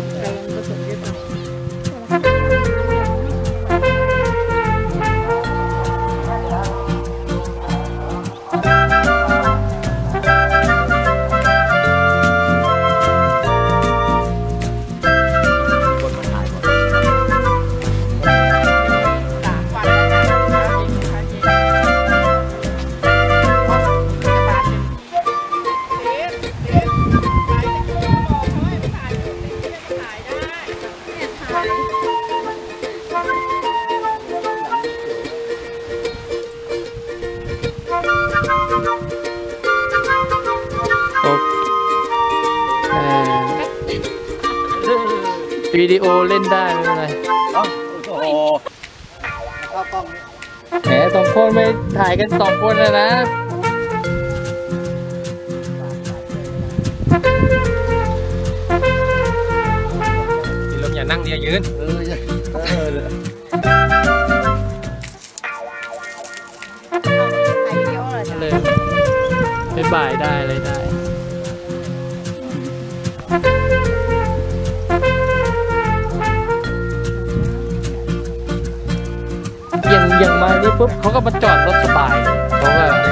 วิดีโอเล่นได้ไม่เป็นไรโอ้โหแหมสองคนไม่ถ่ายกันสองคนเลยนะลมอย่านั่งอย่ายืนเลยเป็นบ่ายได้เลยได้อย่างมานี่ปุ๊บเขาก็มาจอดรถสบายเขาก็